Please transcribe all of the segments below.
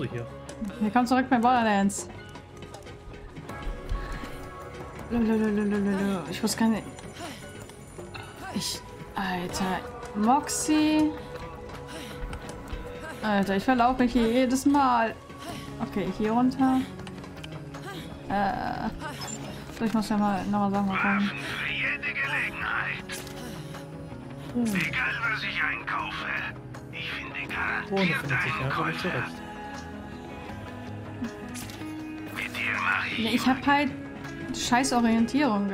du hier? Willkommen zurück bei Borderlands. Ich wusste gar nicht. Alter. Moxie. Alter, ich verlaufe mich hier jedes Mal. Okay, hier runter. Vielleicht muss ich ja mal nochmal sagen, warum. Für jede Gelegenheit. Egal, was ich einkaufe. Ich finde garantiert einen Käufer. Mit dir mache ich... Ja, ich hab halt scheiß Orientierung,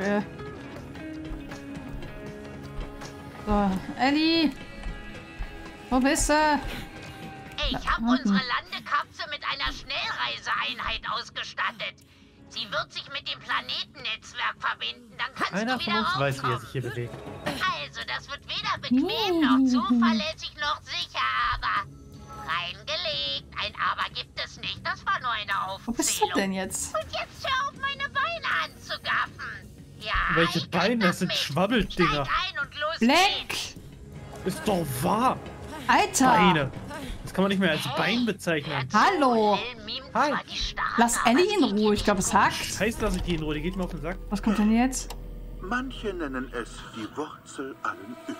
So, Ellie! Wo bist du? Ich habe unsere Landekapsel mit einer Schnellreiseeinheit ausgestattet. Sie wird sich mit dem Planetennetzwerk verbinden, dann kannst Keiner du von wieder uns weiß, wie er rauskommen. sich hier bewegt. Also, das wird weder bequem noch zuverlässig noch sicher, aber reingelegt. Ein Aber gibt es nicht, das war nur eine Wo bist du Aufzählung. denn jetzt? Und jetzt hör auf, meine Beine anzugaffen. Ja, Welche ich Beine? krieg Das sind mit. Schwabbeldinger. Steig ein und los Black! geht's. Ist doch wahr. Alter! Beine. Das kann man nicht mehr als Bein bezeichnen. Hallo! Hi. Lass Ellie in Ruhe, ich glaube, es hackt. Scheiß, lass ich die in Ruhe, die geht mir auf den Sack. Was kommt denn jetzt? Manche nennen es die Wurzel allen Übels.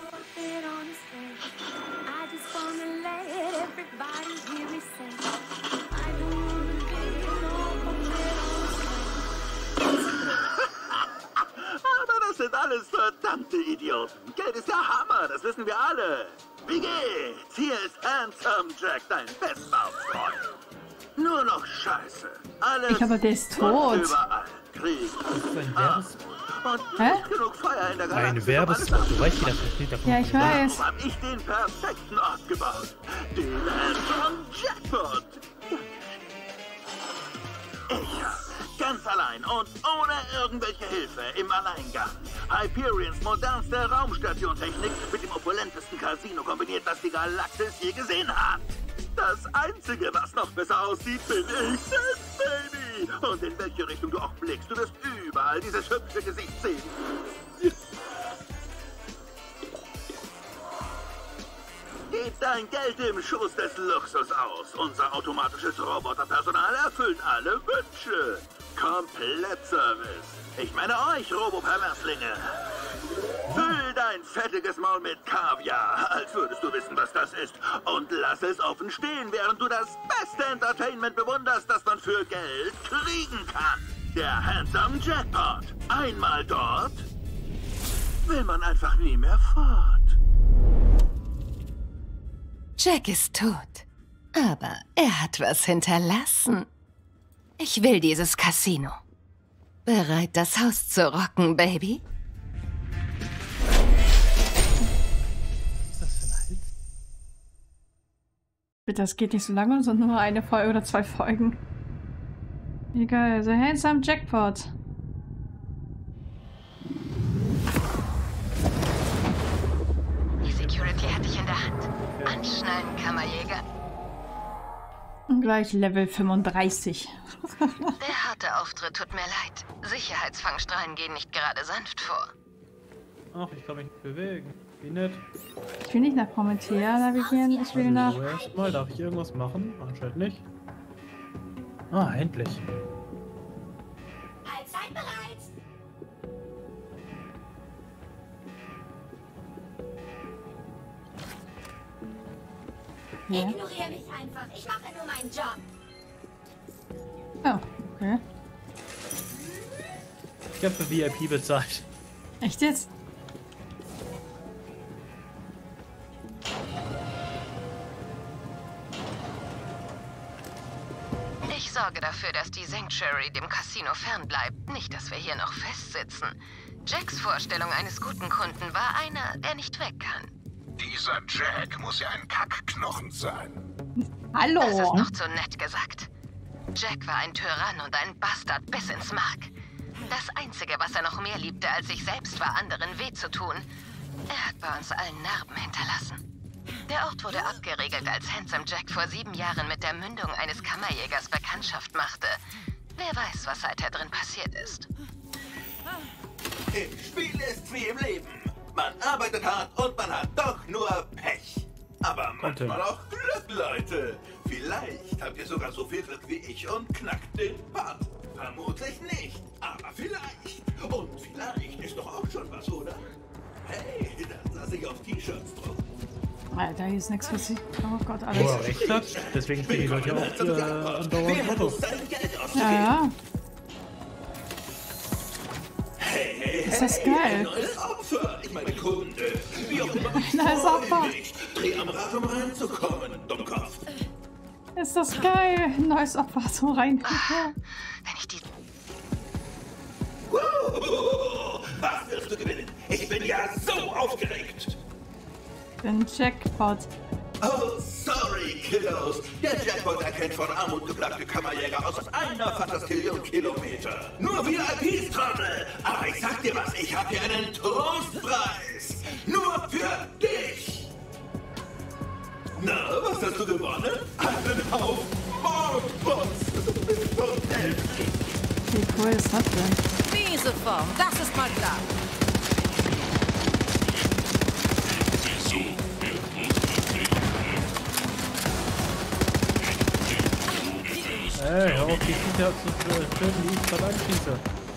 Aber das sind alles verdammte Idioten. Geld ist der Hammer, das wissen wir alle. Wie geht's? Hier ist Handsome Jack, dein Bestlaufsfreund. Nur noch Scheiße. Alles Ich glaube, der ist und tot. überall. Krieg. Das ist ein Werbespot. Und Hä? nicht genug Feuer in der Galaxie. Ein Werbespot. Du weißt, wie das versteht. Ja, ich weiß. Darum hab ich den perfekten Ort gebaut. Den Handsome Jackpot. Ich, ganz allein und ohne irgendwelche Hilfe im Alleingang. Hyperions modernste Raumstationtechnik mit dem opulentesten Casino kombiniert, das die Galaxis je gesehen hat. Das Einzige, was noch besser aussieht, bin ich selbst, Baby. Und in welche Richtung du auch blickst, du wirst überall dieses hübsche Gesicht sehen. Gib dein Geld im Schoß des Luxus aus. Unser automatisches Roboterpersonal erfüllt alle Wünsche. Komplettservice. Ich meine euch, Roboperverslinge. Füll dein fettiges Maul mit Kaviar, als würdest du wissen, was das ist. Und lass es offen stehen, während du das beste Entertainment bewunderst, das man für Geld kriegen kann. Der Handsome Jackpot. Einmal dort, will man einfach nie mehr fort. Jack ist tot. Aber er hat was hinterlassen. Ich will dieses Casino. Bereit, das Haus zu rocken, Baby? Was ist das für ein Hals? Bitte, das geht nicht so lange, sondern nur eine Folge oder 2 Folgen. Egal, The Handsome Jackpot. Die Security hatte ich in der Hand. Anschnallen, Kammerjäger. Und gleich Level 35. Der harte Auftritt tut mir leid. Sicherheitsfangstrahlen gehen nicht gerade sanft vor. Ach, ich kann mich nicht bewegen. Wie nett. Ich will nicht nach Promethea navigieren, ich will nach... Also erstmal, darf ich irgendwas machen? Anscheinend nicht. Ah, endlich. Seid bereit. Ja. Ignoriere mich einfach. Ich mache nur meinen Job. Oh, okay. Ich habe für VIP bezahlt. Echt jetzt? Ich sorge dafür, dass die Sanctuary dem Casino fernbleibt. Nicht, dass wir hier noch festsitzen. Jacks Vorstellung eines guten Kunden war einer, der nicht weg kann. Dieser Jack muss ja ein Kackknochen sein. Hallo! Das ist noch zu nett gesagt. Jack war ein Tyrann und ein Bastard bis ins Mark. Das Einzige, was er noch mehr liebte als sich selbst, war anderen weh zu tun. Er hat bei uns allen Narben hinterlassen. Der Ort wurde abgeriegelt, als Handsome Jack vor 7 Jahren mit der Mündung eines Kammerjägers Bekanntschaft machte. Wer weiß, was seither drin passiert ist. Im Spiel ist wie im Leben. Man arbeitet hart und man hat doch nur Pech. Aber manchmal auch Glück, Leute. Vielleicht habt ihr sogar so viel Glück wie ich und knackt den Bart. Vermutlich nicht, aber vielleicht. Und vielleicht ist doch auch schon was, oder? Hey, dann lasse ich auf T-Shirts drauf. Alter, hier ist nichts für sie. Oh Gott, Wo alles. er recht hat, deswegen kriegen die Leute ja auch andauernd Autos. Ja, ja. Hey, Ist das geil? neues Opfer. Ich meine Kunde. Wie auch immer. Neues Opfer. Dreh am Rad, um reinzukommen, Dummkopf. Ist das geil? Neues Opfer so rein. Wenn ich die... Was wirst du gewinnen? Ich bin ja so aufgeregt. Den Jackpot. Oh, sorry, Kiddos. Der Jackpot erkennt von Armut geplagte Kammerjäger aus einer Fantastillion Kilometer. Nur VIPs, Trottel. Aber ich sag dir was, ich hab hier einen Trostpreis. Nur für dich. Na, was hast du gewonnen? Einen Haufen Mordbots. Wie cool ist das denn? Diese Form, das ist mal klar. Ey, hör auf, die Viecher zu töten, die ich gerade anschieße.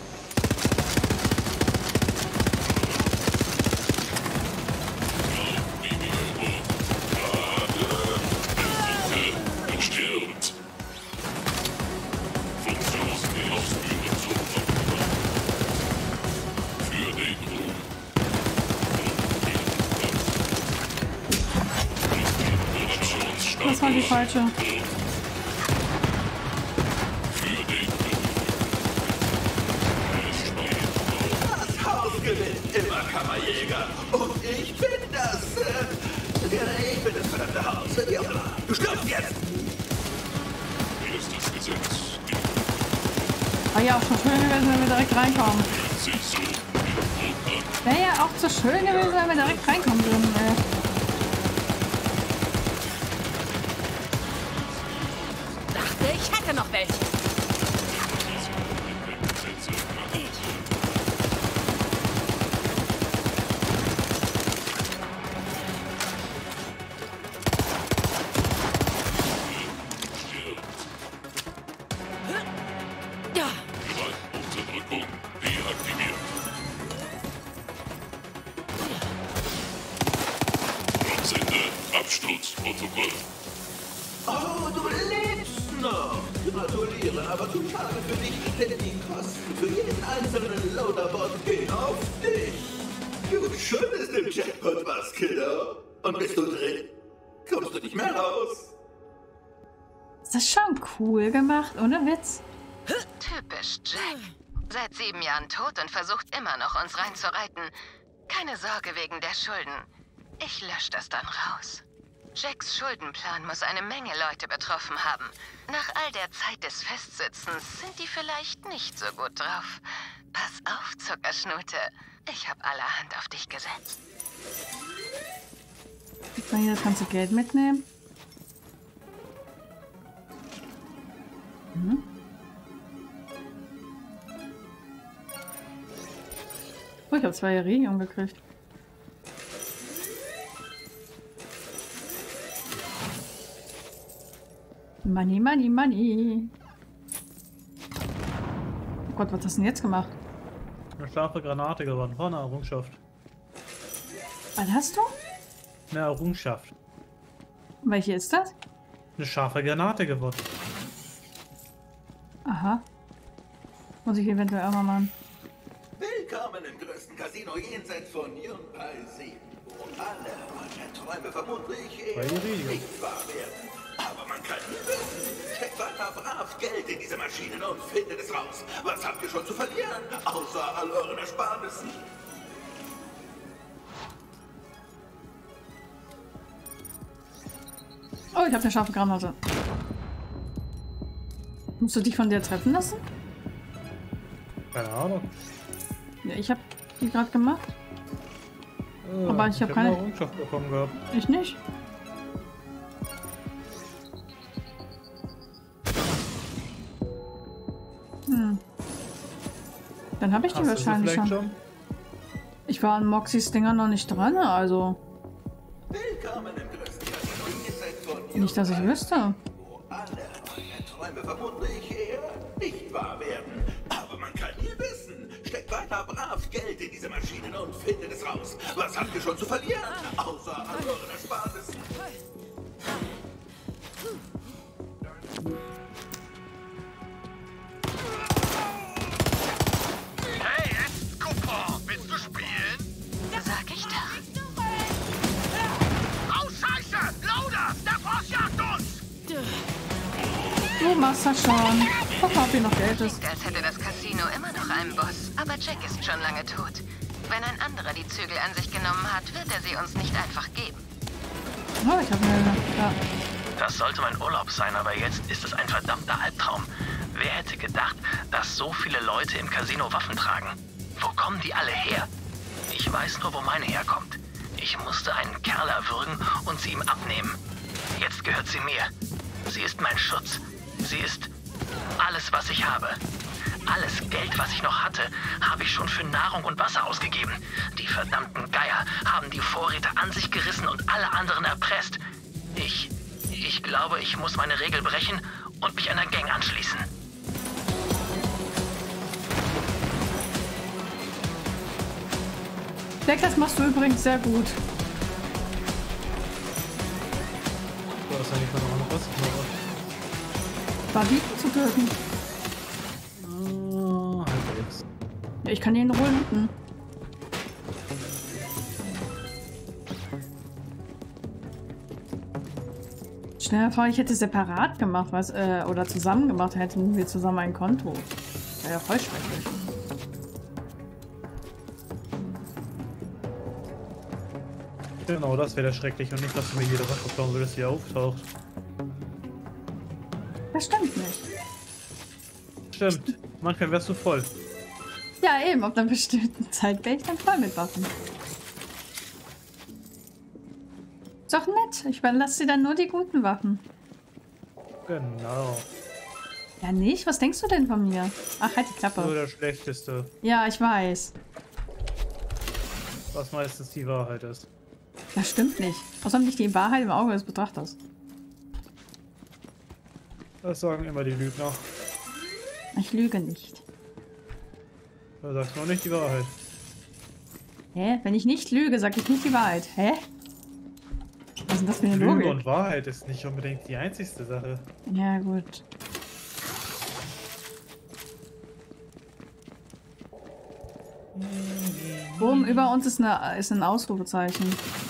Das war die falsche. Das Haus gewinnt immer, Kammerjäger. Und ich bin das, ich bin das verdammte Haus. Wie auch immer. Du stirbst jetzt. War ja auch schon schön gewesen, wenn wir direkt reinkommen. Wäre ja auch so schön gewesen, wenn wir direkt reinkommen würden, ey. Dachte, ich hätte noch welche. Ja. Unterdrückung deaktiviert. Absende, Absturzprotokoll. Oh, du lebst noch. Gratuliere, aber zu schade für dich, denn die Kosten für jeden einzelnen Loaderbot gehen auf dich. Gut, schon ist im Jackpot was, Kiddo. Und bist du drin? Kommst du nicht mehr raus? Ist das schon cool gemacht, ohne Witz? Typisch Jack. Seit 7 Jahren tot und versucht immer noch, uns reinzureiten. Keine Sorge wegen der Schulden. Ich lösche das dann raus. Jacks Schuldenplan muss eine Menge Leute betroffen haben. Nach all der Zeit des Festsitzens sind die vielleicht nicht so gut drauf. Pass auf, Zuckerschnute. Ich habe allerhand auf dich gesetzt. Kann ich das ganze Geld mitnehmen? Hm? Oh, ich habe 2 Erregung gekriegt. Money, money, money. Oh Gott, was hast du denn jetzt gemacht? Eine scharfe Granate gewonnen. War eine Errungenschaft. Was hast du? Eine Errungenschaft. Welche ist das? Eine scharfe Granate gewonnen. Aha. Muss ich eventuell auch mal machen. Willkommen im größten Casino jenseits von Yunpai 7, wo alle eure Träume vermutlich nicht wahr werden. Aber man kann nie wissen. Steckt weiter brav Geld in diese Maschinen und findet es raus. Was habt ihr schon zu verlieren, außer all euren Ersparnissen? Oh, ich habe eine scharfe Granate. Musst du dich von der treffen lassen? Keine Ahnung. Ja, ich habe die gerade gemacht. Aber ich habe keine eine Errungenschaft bekommen gehabt. Ich nicht. Dann habe ich die Hast du sie wahrscheinlich vielleicht schon. Ich war an Moxys Dinger noch nicht dran, also. Willkommen im größten Casino Nicht, dass ich wüsste. Alle meine Träume vermute ich eher nicht wahr werden. Aber man kann nie wissen. Steckt weiter brav Geld in diese Maschinen und findet es raus. Was habt ihr schon zu verlieren? Außer an euren Ersparnissen. Hey, Escobar, willst du spielen? Sag ich doch. Oh, Scheiße! Lauder! Der Boss jagt uns! Du machst das schon. Guck mal, ob hier noch Geld ist. Klingt, als hätte das Casino immer noch einen Boss. Aber Jack ist schon lange tot. Wenn ein anderer die Zügel an sich genommen hat, wird er sie uns nicht einfach geben. Oh, ich habe eine. Ja. Das sollte mein Urlaub sein, aber jetzt ist es ein verdammter Albtraum. Wer hätte gedacht, dass so viele Leute im Casino Waffen tragen? Wo kommen die alle her? Ich weiß nur, wo meine herkommt. Ich musste einen Kerl erwürgen und sie ihm abnehmen. Jetzt gehört sie mir. Sie ist mein Schutz. Sie ist alles, was ich habe. Alles Geld, was ich noch hatte, habe ich schon für Nahrung und Wasser ausgegeben. Die verdammten Geier haben die Vorräte an sich gerissen und alle anderen erpresst. Ich glaube, ich muss meine Regel brechen und mich einer Gang anschließen. Jack, das machst du übrigens sehr gut. Du hast eigentlich noch was. Banditen zu töten. Halbwegs. Ja, ich kann ihn runden. Schnell vor, ich hätte separat gemacht, was, oder zusammen gemacht, hätten wir zusammen ein Konto. Wäre ja voll schrecklich. Genau, das wäre schrecklich und nicht, dass du mir jede Waffe klauen würdest, die auftaucht. Das stimmt nicht. Stimmt. Manchmal wärst du voll. Ja, eben, auf einer bestimmten Zeit wäre ich dann voll mit Waffen. Ist doch nett. Ich überlasse dir dann nur die guten Waffen. Genau. Ja, nicht? Was denkst du denn von mir? Ach, halt die Nur Klappe. der Schlechteste. Ja, ich weiß. Was meistens die Wahrheit ist. Das stimmt nicht. Außerdem nicht die Wahrheit im Auge des Betrachters. Das sagen immer die Lügner. Ich lüge nicht. Du sagst nur nicht die Wahrheit. Hä? Wenn ich nicht lüge, sag ich nicht die Wahrheit. Hä? Was ist denn das für eine Lüge Logik? und Wahrheit ist nicht unbedingt die einzigste Sache. Ja, gut. Oben über uns ist ein Ausrufezeichen.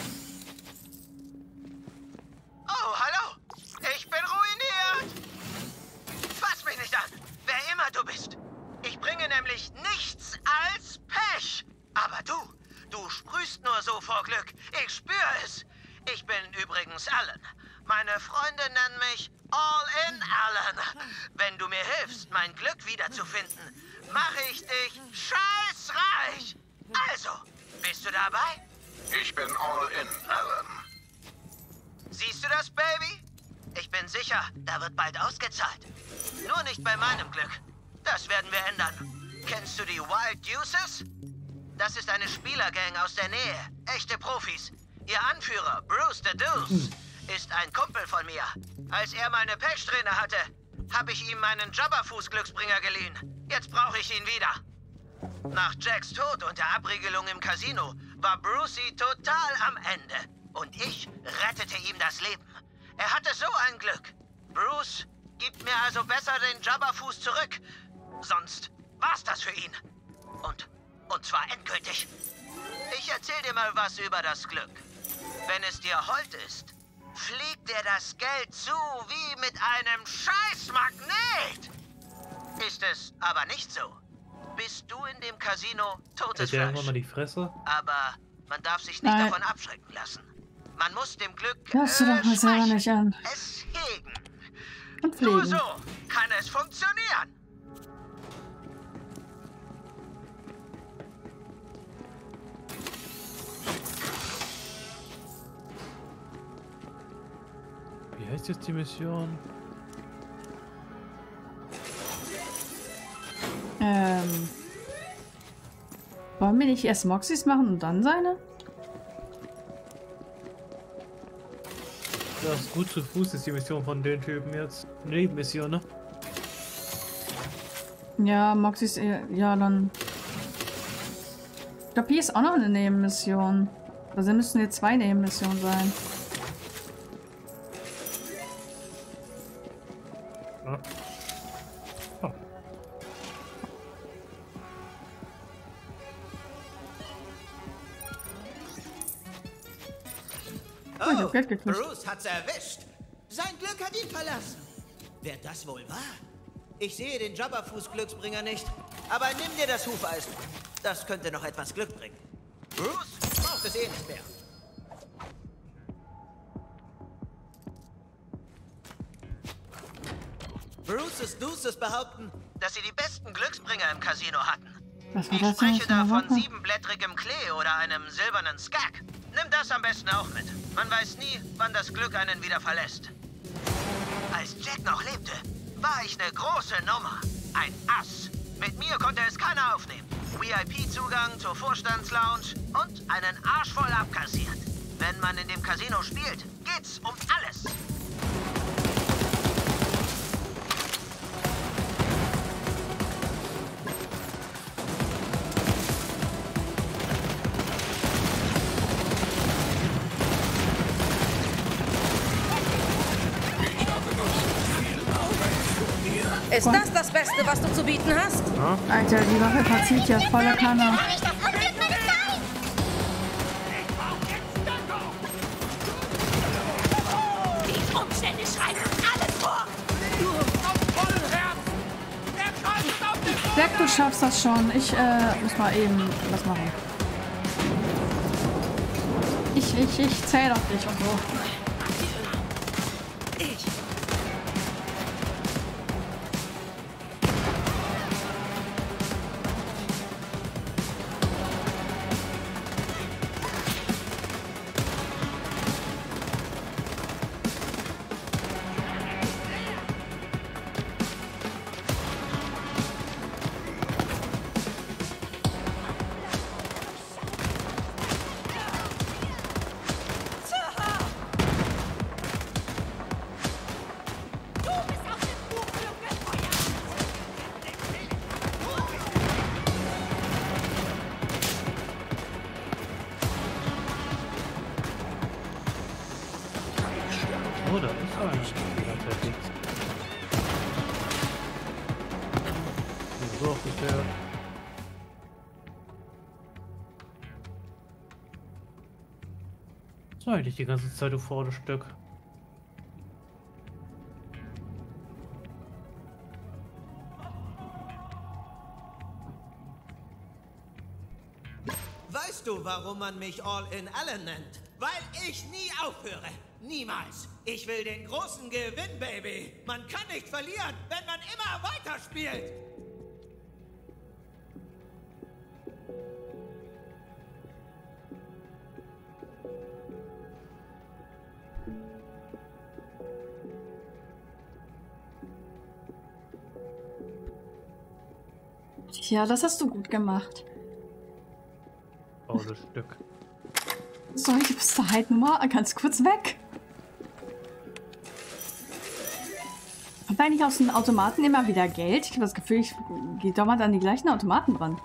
Oh, hallo! Ich bin ruiniert! Fass mich nicht an, wer immer du bist. Ich bringe nämlich nichts als Pech. Aber du sprühst nur so vor Glück. Ich spüre es. Ich bin übrigens Alan. Meine Freunde nennen mich All-in-Alan. Wenn du mir hilfst, mein Glück wiederzufinden, mache ich dich scheißreich. Also, bist du dabei? Ich bin All-in, Alan. Siehst du das, Baby? Ich bin sicher, da wird bald ausgezahlt. Nur nicht bei meinem Glück. Das werden wir ändern. Kennst du die Wild Deuces? Das ist eine Spielergang aus der Nähe. Echte Profis. Ihr Anführer, Bruce the Deuce, ist ein Kumpel von mir. Als er meine Pechsträhne hatte, habe ich ihm meinen Jabberfuß-Glücksbringer geliehen. Jetzt brauche ich ihn wieder. Nach Jacks Tod und der Abriegelung im Casino war Brucey total am Ende. Und ich rettete ihm das Leben. Er hatte so ein Glück. Bruce gibt mir also besser den Jabberfuß zurück. Sonst war's das für ihn. Und zwar endgültig. Ich erzähl dir mal was über das Glück. Wenn es dir hold ist, fliegt dir das Geld zu wie mit einem Scheißmagnet. Ist es aber nicht so, bist du in dem Casino totes Hält der irgendwann Fleisch. mal die Fresse? Aber man darf sich nicht Nein. davon abschrecken lassen. Man muss dem Glück Darfst du doch mal selber schmeicheln, nicht an. es hegen. Und Nur fliegen. so kann es funktionieren. Wie heißt jetzt die Mission? Wollen wir nicht erst Moxys machen und dann seine? Das ist gut zu Fuß ist die Mission von den Typen jetzt. Nebenmission, ne? Ja, Moxie ist ja dann. Ich glaube, hier ist auch noch eine Nebenmission. Also müssten jetzt 2 Nebenmissionen sein. Ja. Oh. ich hab Geld gekriegt. Bruce hat's erwischt. Sein Glück hat ihn verlassen. Wer das wohl war? Ich sehe den Jabberfuß-Glücksbringer nicht. Aber nimm dir das Hufeisen. Das könnte noch etwas Glück bringen. Bruce braucht es eh nicht mehr. Bruce's Deuces behaupten, dass sie die besten Glücksbringer im Casino hatten. Was war Ich das spreche da von Woche? 7-blättrigem Klee oder einem silbernen Skag. Nimm das am besten auch mit. Man weiß nie, wann das Glück einen wieder verlässt. Als Jack noch lebte, war ich eine große Nummer. Ein Ass. Mit mir konnte es keiner aufnehmen. VIP-Zugang zur Vorstandslounge und einen Arsch voll abkassiert. Wenn man in dem Casino spielt, geht's um alles. Ist das das Beste, was du zu bieten hast? Alter, die Waffe verzieht ja voller Kanne. Die Umstände schreiben alles vor. Jack, du schaffst das schon. Ich muss mal eben was machen. Ich zähle auf dich und so. Oh, da ist einer. Tatsächlich. So aufgestellt. Was war eigentlich die ganze Zeit, du faules Stück? Weißt du, warum man mich All-in-Allen nennt? Weil ich nie aufhöre. Niemals. Ich will den großen Gewinn, Baby. Man kann nicht verlieren, wenn man immer weiterspielt. Ja, das hast du gut gemacht. Faules Stück. So, ich bist da halt nur mal ganz kurz weg. Kommt eigentlich aus den Automaten immer wieder Geld? Ich habe das Gefühl, ich gehe dauernd an die gleichen Automaten dran.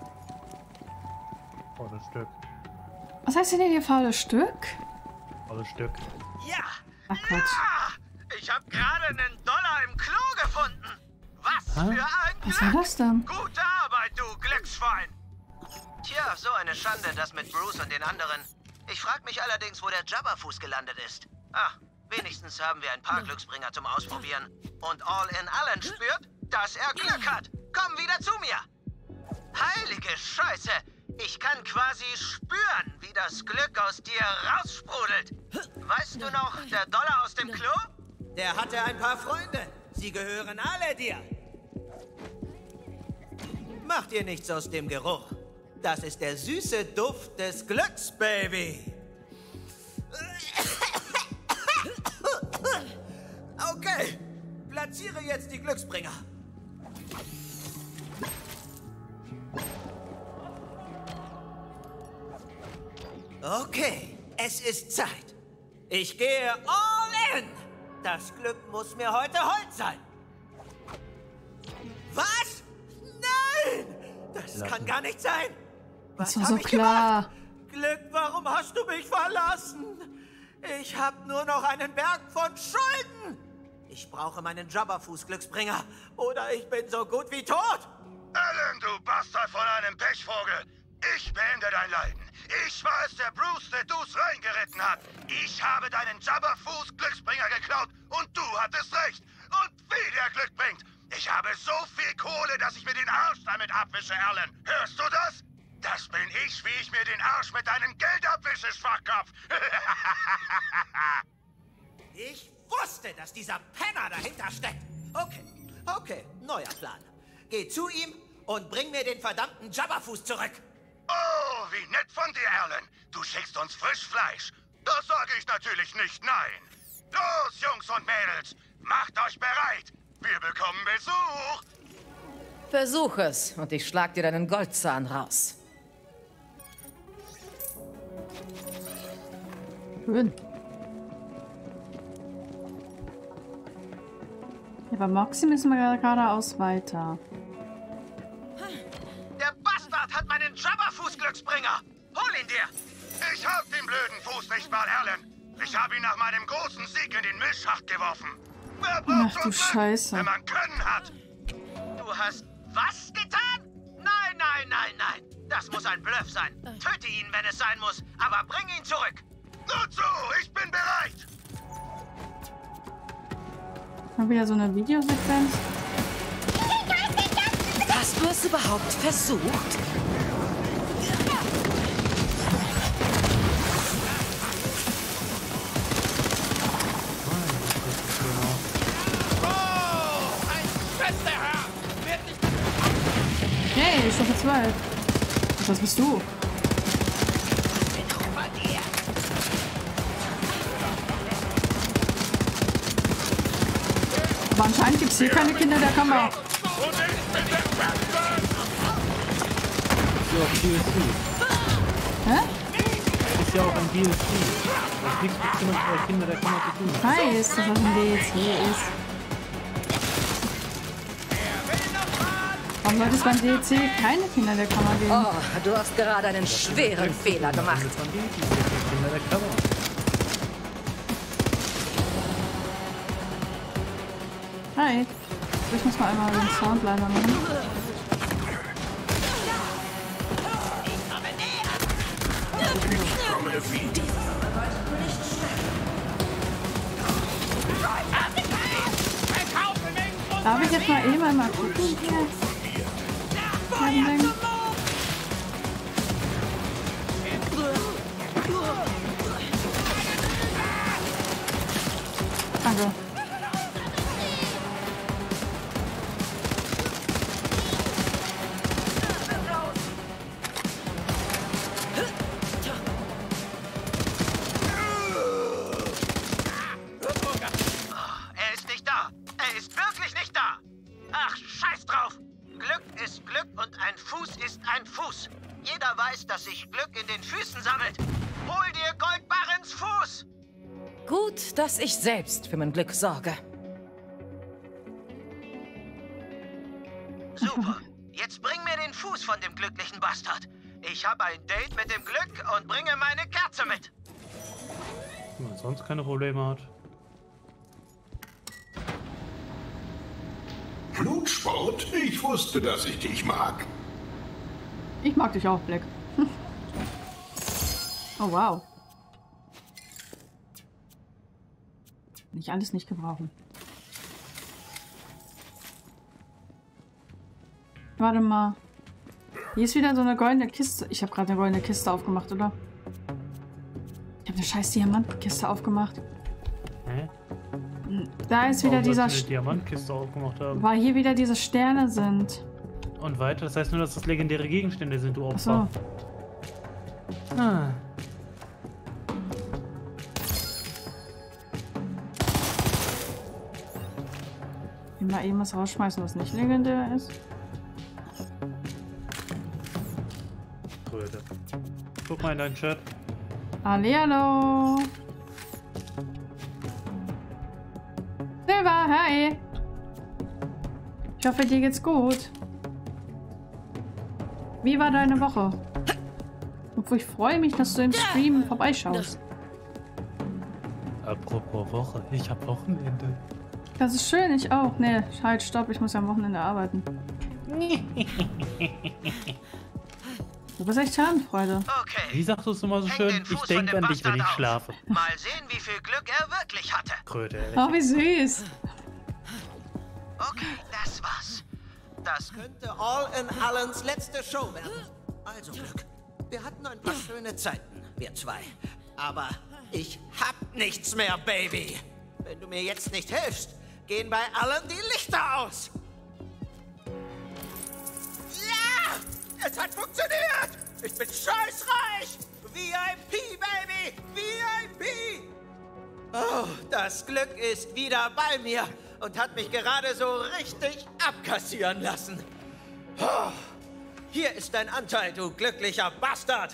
Faules Stück. Was heißt denn hier faules Stück? Faules Stück. Ja. Ach Quatsch. Ja. Ich habe gerade einen $1 im Klo gefunden. Was für ein Was Glück. war das denn? Gute Arbeit, du Glücksschwein. Tja, so eine Schande, das mit Bruce und den anderen. Ich frage mich allerdings, wo der Jabberfuß gelandet ist. Ah, wenigstens haben wir ein paar Glücksbringer zum Ausprobieren. Und All-in-Allen spürt, dass er Glück hat. Komm wieder zu mir. Heilige Scheiße. Ich kann quasi spüren, wie das Glück aus dir raussprudelt. Weißt du noch, der $1 aus dem Klo? Der hatte ein paar Freunde. Sie gehören alle dir. Mach dir nichts aus dem Geruch. Das ist der süße Duft des Glücks, Baby. Okay, platziere jetzt die Glücksbringer. Okay, es ist Zeit. Ich gehe all Nein! Das Glück muss mir heute Hold sein. Was? Nein! Das kann gar nicht sein. Was Das war hab so ich klar. gemacht? Glück, warum hast du mich verlassen? Ich habe nur noch einen Berg von Schulden. Ich brauche meinen Jabberfuß-Glücksbringer. Oder ich bin so gut wie tot. Alan, du Bastard von einem Pechvogel! Ich beende dein Leiden. Ich war es, der Bruce Dedus reingeritten hat. Ich habe deinen Jabberfuß-Glücksbringer geklaut und du hattest recht. Und wie der Glück bringt. Ich habe so viel Kohle, dass ich mir den Arsch damit abwische, Alan. Hörst du das? Das bin ich, wie ich mir den Arsch mit deinem Geld abwische, Schwachkopf. Ich wusste, dass dieser Penner dahinter steckt. Okay, neuer Plan. Geh zu ihm und bring mir den verdammten Jabberfuß zurück. Oh, wie nett von dir, Alan. Du schickst uns Frischfleisch. Da sage ich natürlich nicht nein. Los, Jungs und Mädels, macht euch bereit. Wir bekommen Besuch. Versuch es und ich schlag dir deinen Goldzahn raus. Schön. Ja, bei Moxie müssen wir geradeaus weiter. Der Bastard hat meinen Jabberfuß-Glücksbringer. Hol ihn dir. Ich hab den blöden Fuß nicht mal, Alan. Ich habe ihn nach meinem großen Sieg in den Müllschacht geworfen. Wer braucht Ach so du Glück, Scheiße. wenn man Können hat? Du hast was getan? Nein, nein, nein, nein. Das muss ein Bluff sein. Töte ihn, wenn es sein muss, aber bring ihn zurück. Nur zu, ich bin bereit. Mal wieder so eine Videosequenz. Hast du es überhaupt versucht? Hey, ist doch jetzt 12. Was bist du? Aber anscheinend gibt es hier keine Kinder der Kammer. Ist ja auch DLC. Hä? Ist ja auch ein DLC. Das hat nichts mit Kinder der Kammer zu tun. Weiß, dass das ein DLC ist. Warum sollte es beim DLC keine Kinder der Kammer geben? Oh, du hast gerade einen schweren Fehler gemacht. Kinder der Kammer. Hi. Ich muss mal einmal den Sound leiser machen. Darf ich jetzt mal eben einmal gucken? Hier. Danke. Er ist nicht da. Er ist wirklich nicht da. Ach, scheiß drauf. Glück ist Glück und ein Fuß ist ein Fuß. Jeder weiß, dass sich Glück in den Füßen sammelt. Hol dir Goldbarrens Fuß. Gut, dass ich selbst für mein Glück sorge. Super. Jetzt bring mir den Fuß von dem glücklichen Bastard. Ich habe ein Date mit dem Glück und bringe meine Kerze mit. Wenn man sonst keine Probleme hat. Blutsport? Ich wusste, dass ich dich mag. Ich mag dich auch, Black. Oh, wow. Nicht alles nicht gebrauchen. Warte mal. Hier ist wieder so eine goldene Kiste. Ich habe gerade eine goldene Kiste aufgemacht, oder? Ich habe eine scheiß Diamantkiste aufgemacht. Hä? Da ist wieder Warum dieser... sollst du eine Diamantkiste aufgemacht haben. Weil hier wieder diese Sterne sind. Und weiter? Das heißt nur, dass das legendäre Gegenstände sind, du Achso. Opfer. Ah. Mal eben was rausschmeißen, was nicht legendär ist. Tröde. Guck mal in deinen Chat. Hallihallo. Silva, hi. Ich hoffe, dir geht's gut. Wie war deine Woche? Obwohl ich freue mich, dass du im Stream vorbeischaust. Apropos Woche, ich hab Wochenende. Das ist schön, ich auch. Nee, halt, stopp, ich muss ja am Wochenende arbeiten. Du bist echt Schadenfreude. Okay. Wie sagst du es immer so schön? Ich denke an dich, wenn ich schlafe. Mal sehen, wie viel Glück er wirklich hatte. Kröte. Oh, wie süß. Okay, das war's. Das könnte All in Allens letzte Show werden. Also Glück. Wir hatten ein paar schöne Zeiten, wir zwei. Aber ich hab nichts mehr, Baby. Wenn du mir jetzt nicht hilfst, gehen bei allen die Lichter aus. Ja! Es hat funktioniert! Ich bin scheißreich! VIP, Baby! VIP! Oh, das Glück ist wieder bei mir und hat mich gerade so richtig abkassieren lassen. Oh, hier ist dein Anteil, du glücklicher Bastard!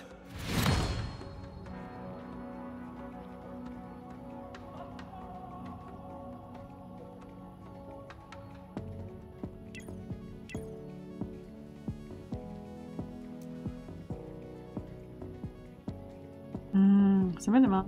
Was haben wir denn mal?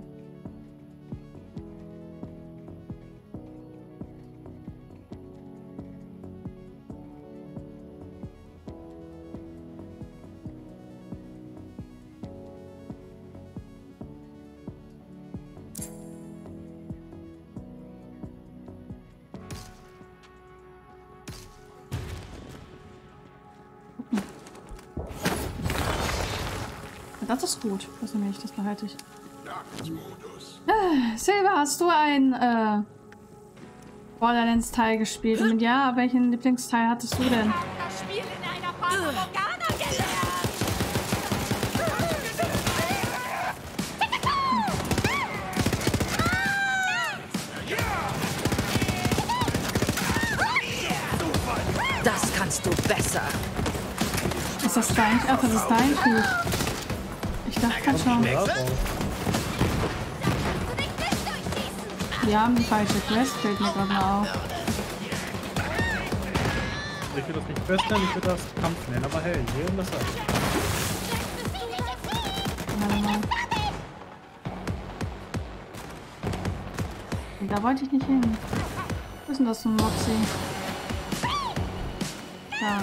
Das ist gut. Das nehme ich, das behalte ich. Silva, hast du ein Borderlands-Teil gespielt? Und ja, welchen Lieblingsteil hattest du denn? Das Spiel in einer Fata Morgana gelernt. Das kannst du besser. Ist das dein? Ach, das ist dein Typ. Ich dachte gerade schon. Wir haben die falsche Quest, fällt mir gerade mal auf. Ich will das nicht Quest nennen, ich will das Kampf nennen, aber hey, jedem das halt. Da wollte ich nicht hin. Was ist denn das für ein Moxie? Ja.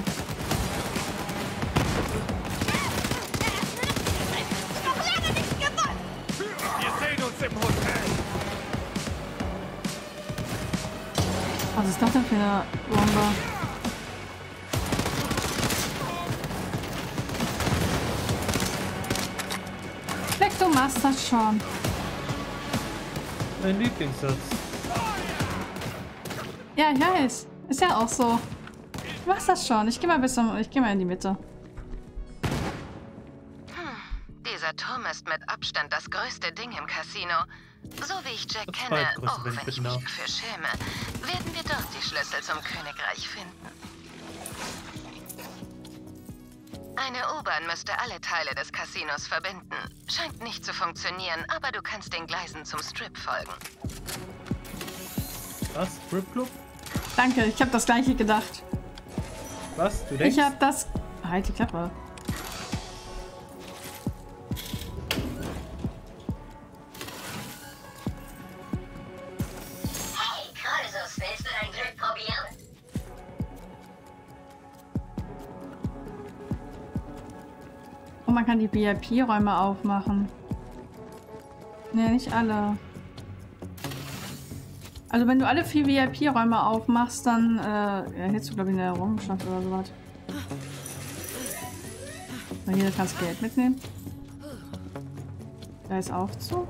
Was ist das denn für eine Bombe? Leck, du machst das schon. Mein Lieblingssatz. Ja, ich weiß. Ist ja auch so. Du machst das schon. Ich geh mal in die Mitte. Dieser Turm ist mit Abstand das größte Ding im Casino. So wie ich Jack kenne, auch wenn ich mich dafür schäme, werden wir dort die Schlüssel zum Königreich finden. Eine U-Bahn müsste alle Teile des Casinos verbinden. Scheint nicht zu funktionieren, aber du kannst den Gleisen zum Strip folgen. Was? Stripclub? Danke, ich habe das gleiche gedacht. Was? Du denkst? Ich habe das... Halt die Klappe. Hey, Kreusus, willst du dein Glück probieren? Und man kann die VIP-Räume aufmachen. Ne, nicht alle. Also wenn du alle 4 VIP-Räume aufmachst, dann erhältst du, glaube ich, eine Errungenschaft oder sowas. So, hier kannst du Geld mitnehmen. Da ist Aufzug.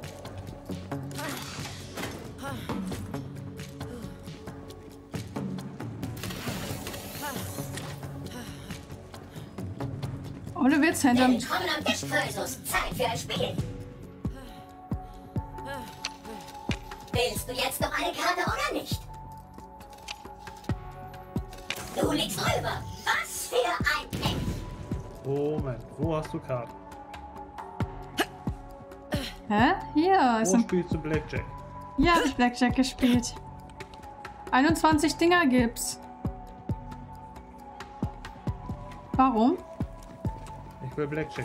Oh, du willst hinter... Willkommen am Tisch, Kreusus. Zeit für ein Spiel. Willst du jetzt noch eine Karte oder nicht? Du liegst rüber. Was für ein Pick. Moment, wo hast du Karten? Hä? Hier ist Wo ein... spielst du Blackjack? Hier habe ich Blackjack gespielt. 21 Dinger gibt's. Warum? Ich will Blackjack.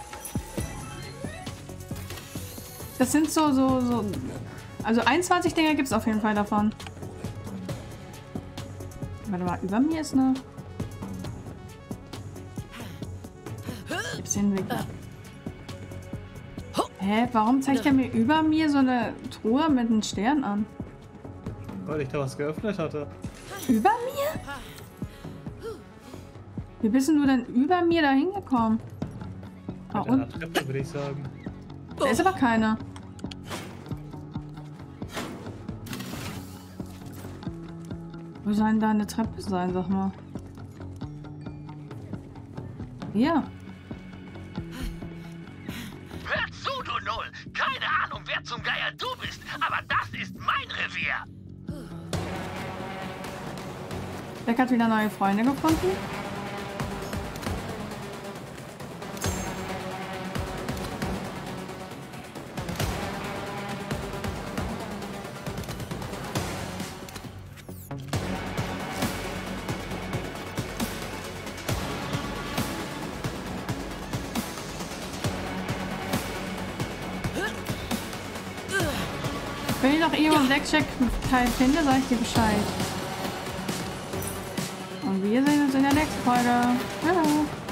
Das sind so. Also 21 Dinger gibt's auf jeden Fall davon. Warte mal, über mir ist eine. Gibt's den Weg da? Hä, warum zeigt er mir über mir so eine Truhe mit einem Stern an? Weil ich da was geöffnet hatte. Über mir? Wie bist denn du denn über mir da hingekommen? Ah, Mit einer Treppe, würde ich sagen. Da ist aber keiner. Wo soll denn da eine Treppe sein, sag mal? Hier. Hör zu, du Null! Keine Ahnung, wer zum Geier du bist, aber das ist mein Revier! Jack hat wieder neue Freunde gefunden. Wenn ich noch irgendwo einen Blackjack-Teil finde, sag ich dir Bescheid. Und wir sehen uns in der nächsten Folge. Hallo.